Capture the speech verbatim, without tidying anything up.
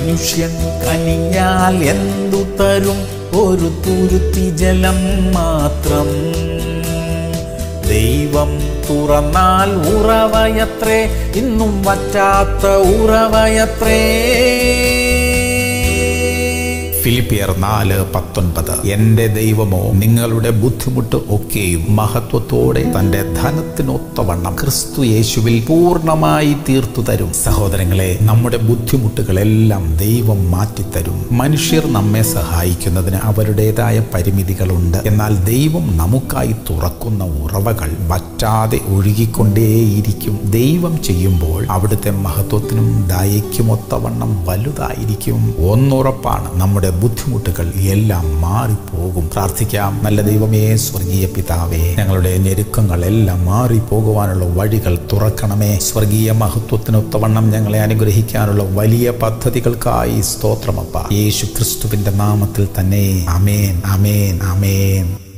മനുഷ്യൻ കനിഞ്ഞാൽ എന്തു തരും? ഒരു തുരുത്തി ജലം മാത്രം. ദൈവം തുറന്നാൽ ഉറവയത്രേ, ഇന്നും വറ്റാത്ത ഉറവയത്രേ. ഫിലിപ്പിയർ നാല് പത്തൊൻപത്. എന്റെ ദൈവമോ നിങ്ങളുടെ ബുദ്ധിമുട്ട് ഒക്കെയും മഹത്വത്തോടെ തന്റെ ധനത്തിനൊത്തവണ്ണം ക്രിസ്തു യേശുവിൽ പൂർണ്ണമായി തീർത്തു തരും. സഹോദരങ്ങളെ, നമ്മുടെ ബുദ്ധിമുട്ടുകളെല്ലാം ദൈവം മാറ്റിത്തരും. മനുഷ്യർ നമ്മെ സഹായിക്കുന്നതിന് അവരുടേതായ പരിമിതികളുണ്ട്. എന്നാൽ ദൈവം നമുക്കായി തുറക്കുന്ന ഉറവകൾ വറ്റാതെ ഒഴുകിക്കൊണ്ടേയിരിക്കും. ദൈവം ചെയ്യുമ്പോൾ അവിടുത്തെ മഹത്വത്തിനും ദയയ്ക്കുമൊത്തവണ്ണം വലുതായിരിക്കും. ഒന്നുറപ്പാണ്, നമ്മുടെ ബുദ്ധിമുട്ടുകൾ എല്ലാം മാറിപ്പോകും. പ്രാർത്ഥിക്കാം. നല്ല ദൈവമേ, സ്വർഗീയ പിതാവേ, ഞങ്ങളുടെ ഞെരുക്കങ്ങളെല്ലാം മാറിപ്പോകുവാനുള്ള വഴികൾ തുറക്കണമേ. സ്വർഗീയ മഹത്വത്തിനൊത്തവണ്ണം ഞങ്ങളെ അനുഗ്രഹിക്കാനുള്ള വലിയ പദ്ധതികൾക്കായി സ്തോത്രമപ്പ. യേശു ക്രിസ്തുവിന്റെ നാമത്തിൽ തന്നെ. ആമേൻ, ആമേൻ, ആമേൻ.